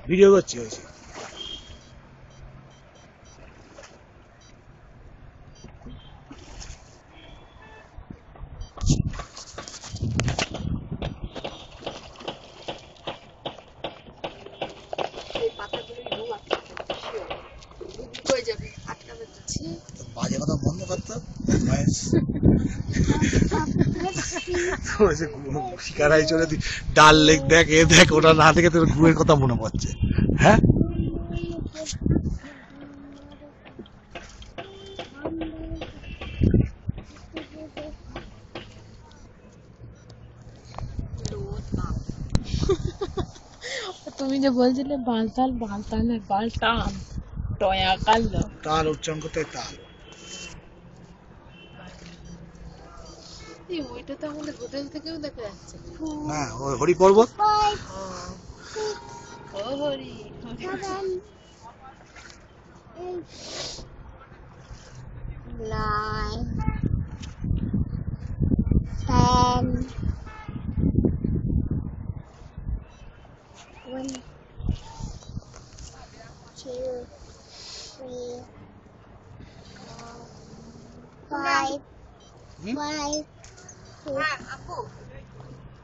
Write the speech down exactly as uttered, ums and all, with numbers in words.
Video করছি হয়েছে। বাজে কথা বন্ধ করতে শিকারাই চলে ডাল লেক দেখ এ দেখ ওটা না দেখে তোর গুয়ের কথা মনে পড়ছে। হ্যাঁ তুমি যে বলছিলে বালতাল বালতালের বালতাম টয়া কালো তাল উচ্চারণ করতে তাল। এই ওইটা তো আমাদের হোটেল থেকেও দেখা যাচ্ছে। হ্যাঁ ওই হরি পর্বত। ও Hari nine, ten, one, two, three, four, five, Hmm? five, six,